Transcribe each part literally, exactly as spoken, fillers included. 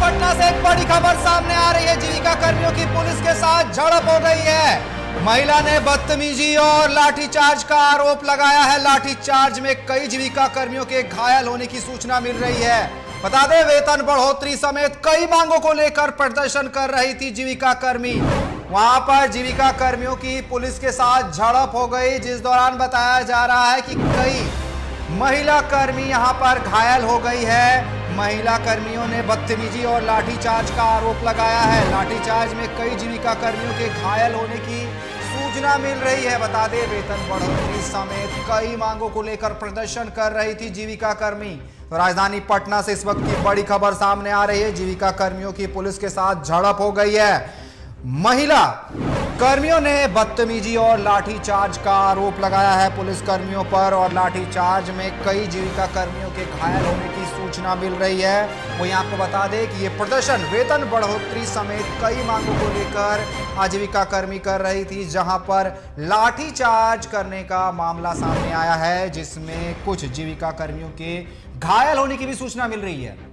पटना से एक बड़ी खबर सामने आ रही है। जीविका कर्मियों की पुलिस के साथ झड़प हो गई है। महिला ने बदतमीजी और लाठीचार्ज का आरोप लगाया है। लाठीचार्ज में कई जीविका कर्मियों के घायल होने की सूचना मिल रही है। बता दें, वेतन बढ़ोतरी समेत कई मांगों को लेकर प्रदर्शन कर रही थी जीविका कर्मी। वहां पर जीविका कर्मियों की पुलिस के साथ झड़प हो गई, जिस दौरान बताया जा रहा है कि कई महिला कर्मी यहां पर घायल हो गई है। महिला कर्मियों ने बदतमीजी और लाठीचार्ज का आरोप लगाया है। लाठीचार्ज में कई जीविका कर्मियों के घायल होने की सूचना मिल रही है। बता दें, वेतन बढ़ोतरी समेत कई मांगों को लेकर प्रदर्शन कर रही थी जीविका कर्मी। तो राजधानी पटना से इस वक्त की बड़ी खबर सामने आ रही है। जीविका कर्मियों की पुलिस के साथ झड़प हो गई है। महिला कर्मियों ने बदतमीजी और लाठीचार्ज का आरोप लगाया है पुलिस कर्मियों पर, और लाठीचार्ज में कई जीविका कर्मियों के घायल होने की सूचना मिल रही है। वहीं आपको बता दें कि ये प्रदर्शन वेतन बढ़ोतरी समेत कई मांगों को लेकर आजीविका कर्मी कर रही थी, जहां पर लाठीचार्ज करने का मामला सामने आया है, जिसमें कुछ जीविका कर्मियों के घायल होने की भी सूचना मिल रही है।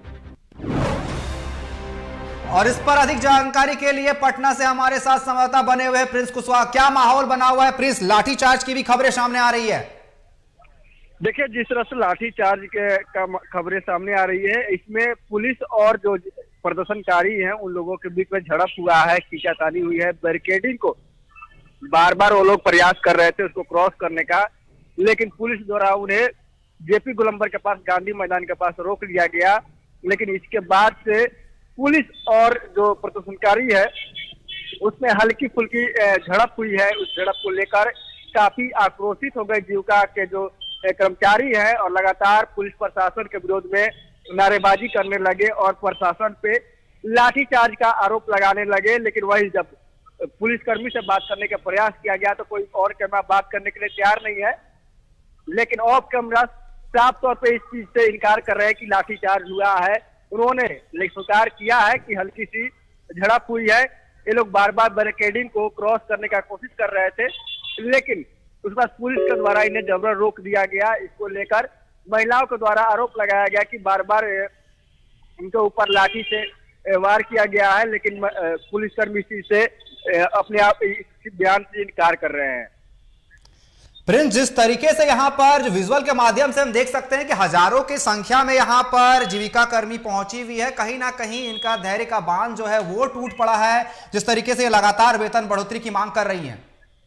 और इस पर अधिक जानकारी के लिए पटना से हमारे साथ संवाददाता बने हुए हैं प्रिंस कुशवाहा। क्या माहौल बना हुआ है प्रिंस? लाठीचार्ज की भी खबरें सामने आ रही है। देखिए, जिस तरह से लाठीचार्ज के का खबरें सामने आ रही है, इसमें पुलिस और जो प्रदर्शनकारी हैं उन लोगों के बीच में झड़प हुआ है, खींचातानी हुई है। बैरिकेडिंग को बार बार वो लोग प्रयास कर रहे थे उसको क्रॉस करने का, लेकिन पुलिस द्वारा उन्हें जेपी गोलंबर के पास, गांधी मैदान के पास रोक लिया गया। लेकिन इसके बाद से पुलिस और जो प्रदर्शनकारी है उसमें हल्की फुल्की झड़प हुई है। उस झड़प को लेकर काफी आक्रोशित हो गए जीविका के जो कर्मचारी हैं, और लगातार पुलिस प्रशासन के विरोध में नारेबाजी करने लगे और प्रशासन पे लाठीचार्ज का आरोप लगाने लगे। लेकिन वही जब पुलिसकर्मी से बात करने का प्रयास किया गया तो कोई और कैमरा बात करने के लिए तैयार नहीं है। लेकिन ऑफ कैमरा साफ तौर पे इस चीज से इनकार कर रहे हैं कि लाठीचार्ज हुआ है। उन्होंने स्वीकार किया है कि हल्की सी झड़प हुई है। ये लोग बार बार बैरिकेडिंग को क्रॉस करने का कोशिश कर रहे थे, लेकिन उसके बाद पुलिस के द्वारा इन्हें जबरन रोक दिया गया। इसको लेकर महिलाओं के द्वारा आरोप लगाया गया कि बार बार इनके ऊपर लाठी से वार किया गया है, लेकिन पुलिसकर्मी इस चीज से अपने आप इस बयान से इनकार कर रहे हैं। प्रिंस, जिस तरीके से यहां पर विजुअल के माध्यम से हम देख सकते हैं कि हजारों की संख्या में यहां पर जीविका कर्मी पहुंची हुई है, कहीं ना कहीं इनका धैर्य का बांध जो है वो टूट पड़ा है, जिस तरीके से ये लगातार वेतन बढ़ोतरी की मांग कर रही हैं।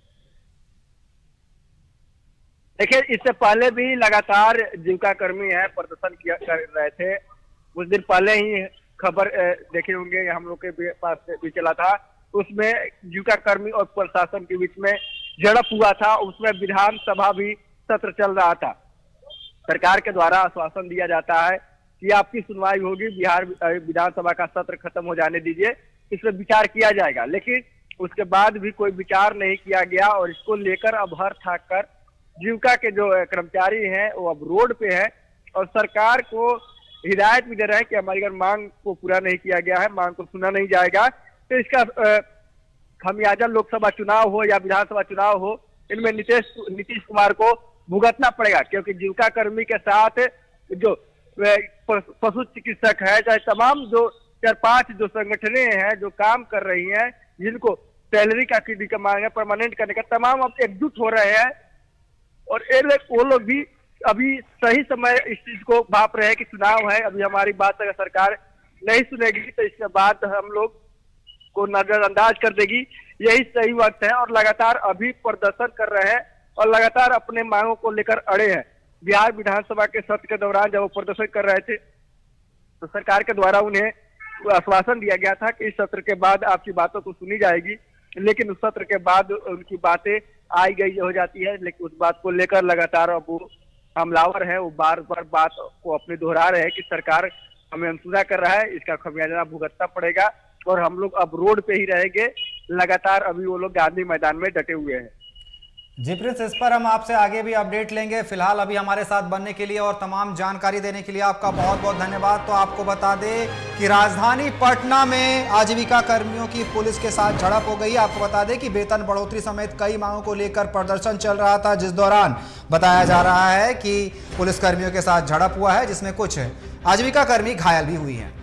देखिए, इससे पहले भी लगातार जीविका कर्मी है प्रदर्शन किया कर रहे थे। कुछ दिन पहले ही खबर देखे होंगे, हम लोग के पास भी चला था, उसमें जीविका कर्मी और प्रशासन के बीच में झड़प हुआ था। उसमें विधानसभा भी सत्र चल रहा था। सरकार के द्वारा आश्वासन दिया जाता है कि आपकी सुनवाई होगी, बिहार विधानसभा का सत्र खत्म हो जाने दीजिए, इस पर विचार किया जाएगा। लेकिन उसके बाद भी कोई विचार नहीं किया गया, और इसको लेकर अब हर थाक कर जीविका के जो कर्मचारी हैं वो अब रोड पे है, और सरकार को हिदायत भी दे रहे हैं कि हमारी अगर मांग को पूरा नहीं किया गया है, मांग को सुना नहीं जाएगा, तो इसका खमियाजा लोकसभा चुनाव हो या विधानसभा चुनाव हो, इनमें नीतीश नीतीश कुमार को भुगतना पड़ेगा। क्योंकि जीविका कर्मी के साथ जो पशु चिकित्सक है, चाहे तमाम जो चार पांच जो संगठनें हैं जो काम कर रही हैं, जिनको सैलरी का की मांग है, परमानेंट करने का, तमाम अब एकजुट हो रहे हैं। और वो लोग भी अभी सही समय इस चीज को भाप रहे हैं कि चुनाव है, अभी हमारी बात अगर सरकार नहीं सुनेगी तो इसके बाद हम लोग को नजरअंदाज कर देगी, यही सही वक्त है। और लगातार अभी प्रदर्शन कर रहे हैं और लगातार अपने मांगों को लेकर अड़े हैं। बिहार विधानसभा के सत्र के दौरान जब वो प्रदर्शन कर रहे थे तो सरकार के द्वारा उन्हें आश्वासन दिया गया था कि इस सत्र के बाद आपकी बातों को सुनी जाएगी, लेकिन उस सत्र के बाद उनकी बातें आई गई हो जाती है। लेकिन उस बात को लेकर लगातार अब वो हमलावर है, वो बार बार बात को अपने दोहरा रहे हैं कि सरकार हमें अनसुना कर रहा है, इसका खमियाजा भुगतना पड़ेगा, और हम लोग अब रोड पे ही रहेंगे। लगातार अभी वो लोग गांधी मैदान में डटे हुए हैं। जी प्रिंस, इस पर हम आपसे आगे भी अपडेट लेंगे। फिलहाल अभी हमारे साथ बनने के लिए और तमाम जानकारी देने के लिए आपका बहुत बहुत धन्यवाद। तो आपको बता दें कि राजधानी पटना में आजीविका कर्मियों की पुलिस के साथ झड़प हो गई। आपको बता दें कि वेतन बढ़ोतरी समेत कई मांगों को लेकर प्रदर्शन चल रहा था, जिस दौरान बताया जा रहा है कि पुलिस कर्मियों के साथ झड़प हुआ है, जिसमें कुछ आजीविका कर्मी घायल भी हुई हैं।